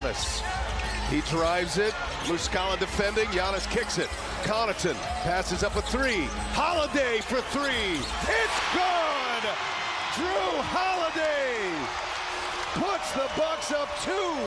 He drives it. Muscala defending. Giannis kicks it. Connaughton passes up a three. Holiday for three. It's good! Jrue Holiday puts the Bucks up 2.